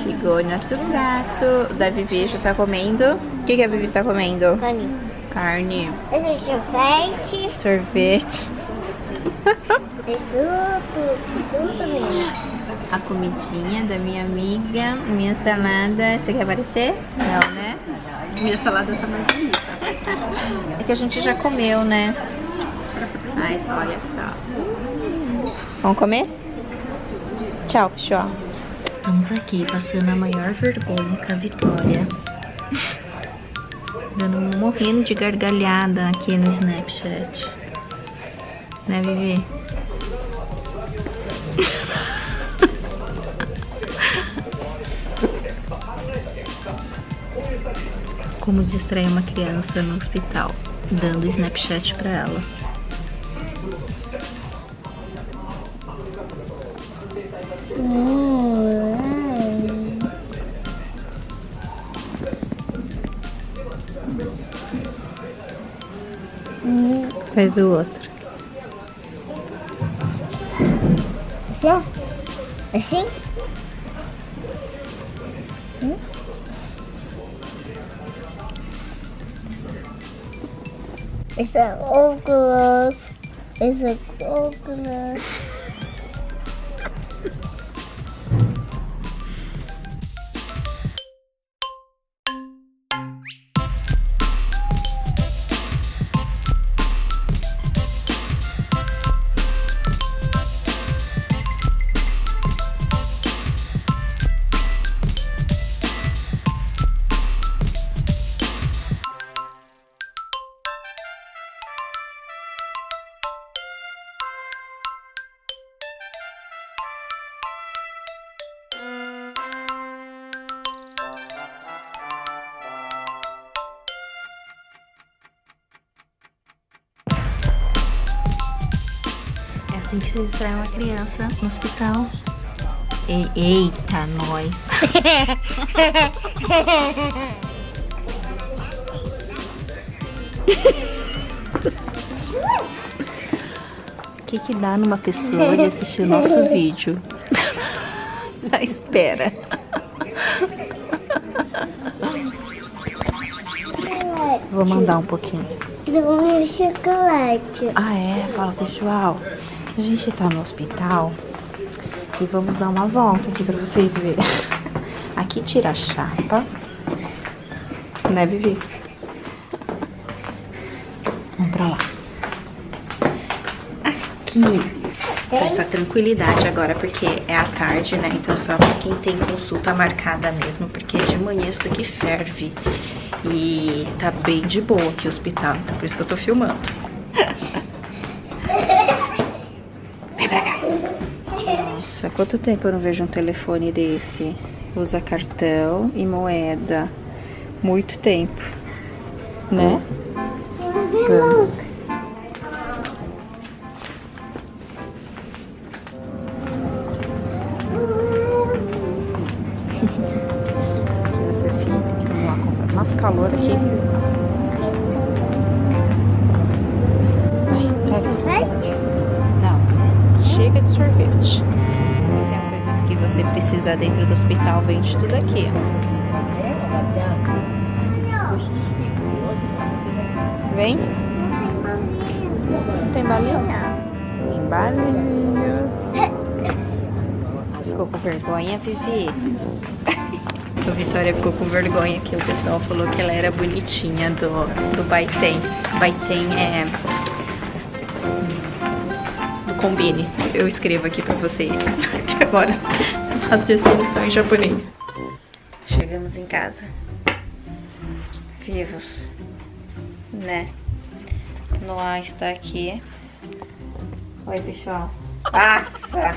Chegou nosso gato. Da Vivi já tá comendo. O que a Vivi tá comendo? Carne. Carne. Esse é sorvete. Sorvete. Tudo mesmo. A comidinha da minha amiga. Minha salada. Você quer aparecer? Não, né? Minha salada tá mais bonita. É que a gente já comeu, né? Mas olha só. Vamos comer? Tchau, pessoal. Estamos aqui passando a maior vergonha com a Vitória. Morrendo de gargalhada aqui no Snapchat. Né, Vivi? Como distrair uma criança no hospital, dando Snapchat pra ela. Faz o outro. Assim? Esse é óculos. Esse é óculos. Assim que você distrai uma criança no hospital. Eita, nós. O que dá numa pessoa de assistir o nosso vídeo? Na espera. Vou mandar um pouquinho. Meu chocolate. Ah, é? Fala, pessoal. A gente tá no hospital e vamos dar uma volta aqui pra vocês verem. Aqui tira a chapa. Né, Vivi? Vamos pra lá. Aqui. Com essa tranquilidade agora, porque é à tarde, né? Então só pra quem tem consulta marcada mesmo, porque de manhã isso daqui ferve. E tá bem de boa aqui o hospital, então por isso que eu tô filmando. Vem pra cá. Nossa, quanto tempo eu não vejo um telefone desse? Usa cartão e moeda. Muito tempo, né? Vamos. Aqui você fica, aqui vamos lá comprar. Nossa, calor aqui. Vai, Sorvete? não, chega de sorvete. Tem as coisas que você precisa dentro do hospital, vende tudo aqui, ó. Vem? Não tem balinha? Tem balinhas. Você ficou com vergonha, Vivi? A Vitória ficou com vergonha que o pessoal falou que ela era bonitinha do Baiten. Baiten é do Combine. Eu escrevo aqui pra vocês. Que agora raciocínio só em japonês. Chegamos em casa. Vivos. Né? Noah está aqui. Oi, pessoal. Nossa!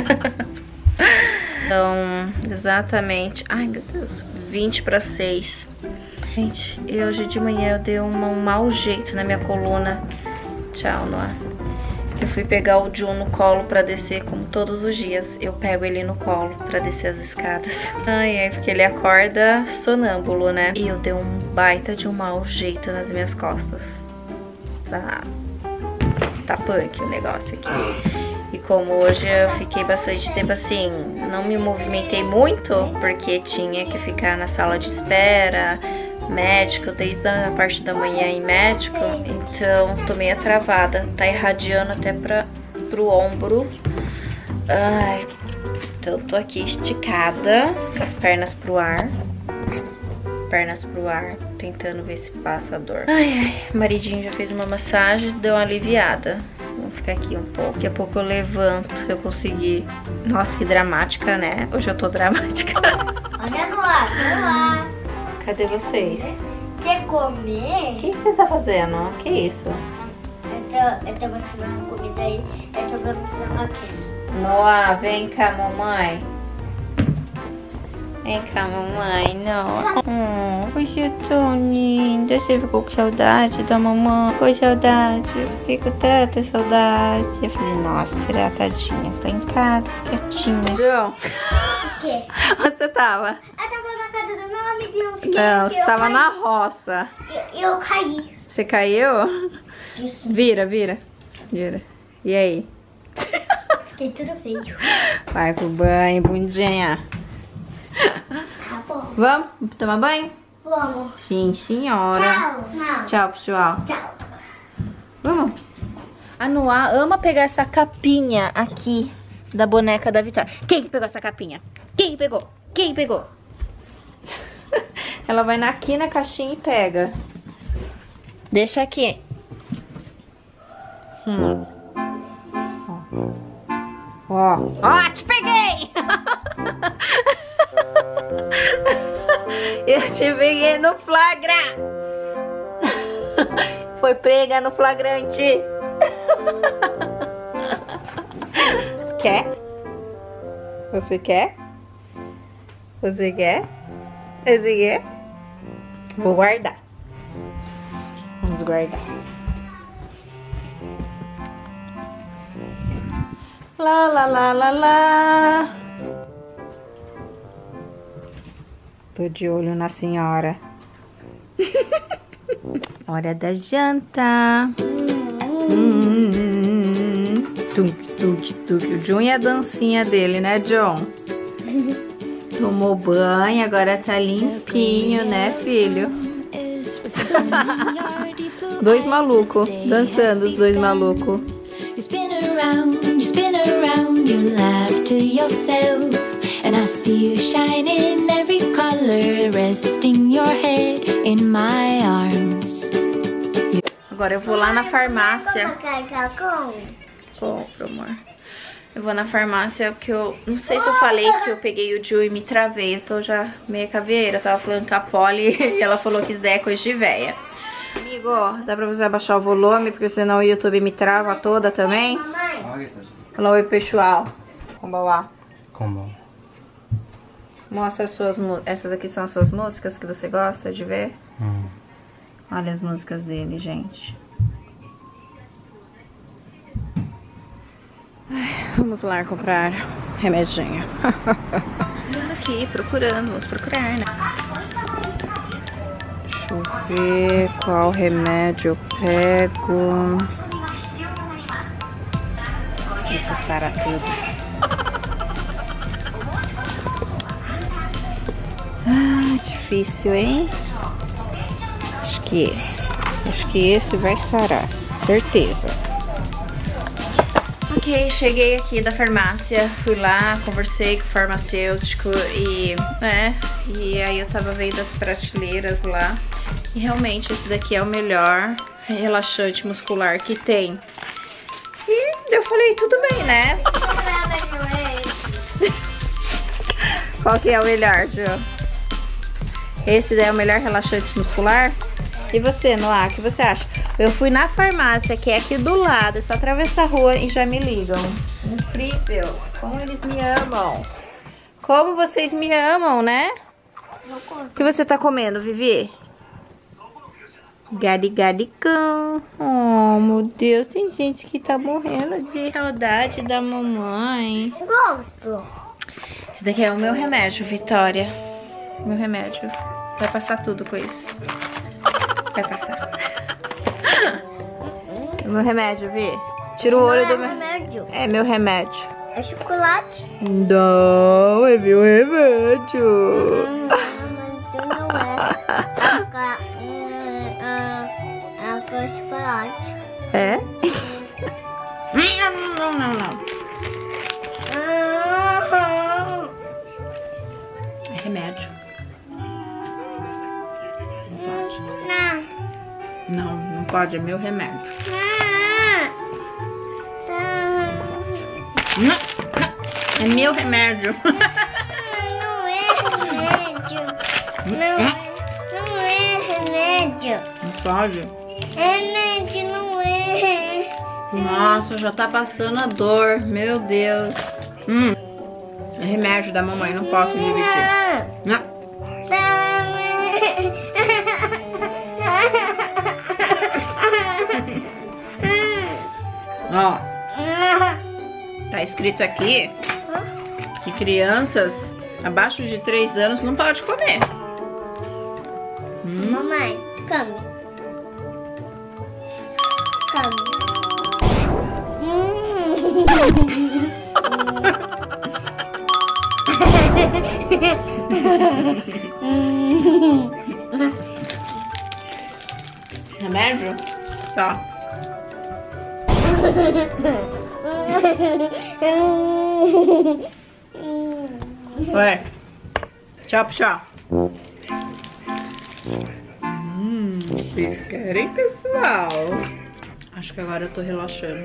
Então, exatamente... Ai, meu Deus. 20 para 6. Gente, hoje de manhã eu dei um mau jeito na minha coluna. Tchau, Noah. Eu fui pegar o Jun no colo pra descer, como todos os dias. Eu pego ele no colo pra descer as escadas. Ai, porque ele acorda sonâmbulo, né? E eu dei um baita de um mau jeito nas minhas costas. Tá punk o negócio aqui. E como hoje eu fiquei bastante tempo assim, não me movimentei muito, porque tinha que ficar na sala de espera, médico, desde a parte da manhã em médico, então tô meio travada, tá irradiando até pro ombro. Ai, então tô aqui esticada, com as pernas pro ar, tentando ver se passa a dor. Ai, maridinho já fez uma massagem, deu uma aliviada. Vou ficar aqui um pouco, daqui a pouco eu levanto, se eu conseguir. Nossa, que dramática, né? Hoje eu tô dramática. Olha no ar. Cadê vocês? Quer comer? O que você tá fazendo? Que isso? Eu tô mostrando comida aí, eu tô mostrando aqui. Noah, vem cá, mamãe. Vem cá, mamãe. Não. Hoje eu tô linda. Você ficou com saudade da mamãe? Ficou saudade? Eu fiquei com tanta saudade. Eu falei, nossa, será tadinha? Tá em casa, quietinha. João. O quê? Onde você tava? Eu tava na casa do meu amigo e eu fiquei. Não, você tava na roça. Eu caí. Você caiu? Isso. Vira. E aí? Fiquei tudo feio. Vai pro banho, bundinha. Tá bom. Vamos tomar banho? Vamos. Sim, senhora. Tchau. Não. Tchau, pessoal. Tchau. Vamos. A Noah ama pegar essa capinha aqui da boneca da Vitória. Quem que pegou essa capinha? Quem que pegou? Ela vai aqui na caixinha e pega. Deixa aqui. Ó, te peguei! Eu te peguei no flagra! Foi pega no flagrante! Quer? Você quer? Você quer? Você quer? Vou guardar. Vamos guardar. Lá. Tô de olho na senhora. Hora da janta. O John e a dancinha dele, né, John? Tomou banho, agora tá limpinho, né, filho? Dois malucos, dançando os dois malucos. You spin around, you laugh to yourself. And I see you shine in every color, resting your head in my arms. Agora eu vou lá na farmácia. Compra, amor. Eu vou na farmácia porque eu não sei se eu falei que eu peguei o Ju e me travei. Eu tô já meio caveira. Eu tava falando com a Polly e ela falou que isso daí é coisa de véia. Amigo, ó, dá pra você abaixar o volume porque senão o YouTube me trava toda também. Fala oi, pessoal. Como vai? Como? Mostra as suas músicas. Essas aqui são as suas músicas que você gosta de ver? Olha as músicas dele, gente. Ai, vamos lá comprar remedinho. Vamos aqui procurando, vamos procurar, né? Deixa eu ver qual remédio eu pego. Isso sara tudo. Ah, difícil, hein? Acho que esse vai sarar, certeza. Ok, cheguei aqui da farmácia, fui lá, conversei com o farmacêutico e aí eu tava vendo as prateleiras lá e realmente esse daqui é o melhor relaxante muscular que tem. E eu falei, tudo bem, né? Qual que é o melhor, Ju? Esse daí é o melhor relaxante muscular? E você, Noah, o que você acha? Eu fui na farmácia, que é aqui do lado, é só atravessar a rua e já me ligam. Incrível, como eles me amam. Como vocês me amam, né? O que você tá comendo, Vivi? Garigaricão. Oh, meu Deus, tem gente que tá morrendo de saudade da mamãe. Gosto. Esse daqui é o meu remédio, Vitória. Meu remédio. Vai passar tudo com isso. Vai passar. Meu remédio, Vi. Tira o olho do meu... remédio. É meu remédio. É chocolate. Não, é meu remédio. Não é chocolate. É? Não. É remédio. Não pode, é meu remédio. Não. É meu remédio. Não é remédio. Não é remédio. Não pode? Remédio não é. Nossa, já tá passando a dor. Meu Deus. É remédio da mamãe, não posso dividir. Não. Ó, tá escrito aqui que crianças abaixo de 3 anos não pode comer. Mamãe, come. Remédio? Tá. Ué. Tchau. Vocês querem, pessoal? Acho que agora eu tô relaxando.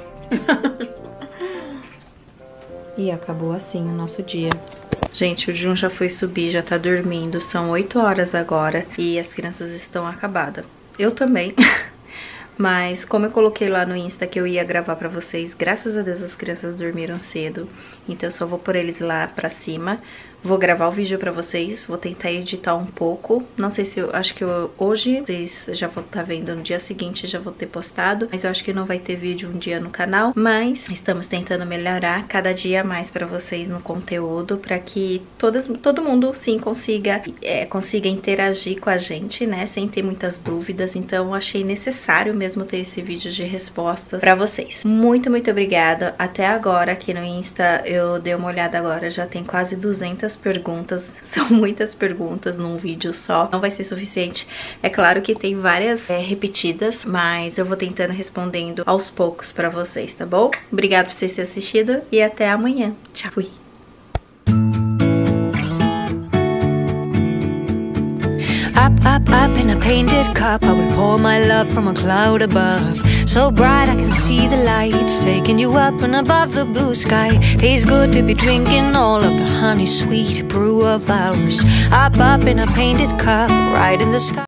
E acabou assim o nosso dia. Gente, o Jun já foi subir, já tá dormindo. São 8 horas agora e as crianças estão acabadas. Eu também. Mas como eu coloquei lá no Insta que eu ia gravar pra vocês, graças a Deus as crianças dormiram cedo. Então eu só vou pôr eles lá pra cima. Vou gravar o vídeo pra vocês, vou tentar editar um pouco. Não sei se acho que hoje vocês já vão estar vendo, no dia seguinte já vou ter postado. Mas eu acho que não vai ter vídeo um dia no canal. Mas estamos tentando melhorar cada dia mais pra vocês no conteúdo. Pra que todo mundo sim consiga interagir com a gente, né? Sem ter muitas dúvidas. Então eu achei necessário mesmo ter esse vídeo de respostas pra vocês. Muito obrigada. Até agora aqui no Insta eu dei uma olhada agora, já tem quase 200 perguntas, são muitas perguntas num vídeo só, não vai ser suficiente. É claro que tem várias repetidas, mas eu vou tentando respondendo aos poucos pra vocês, tá bom? Obrigada por vocês terem assistido e até amanhã. Tchau, fui! Up in a painted cup, I will pour my love from a cloud above. So bright I can see the lights, taking you up and above the blue sky. Tastes good to be drinking all of the honey sweet brew of ours. Up in a painted cup, right in the sky.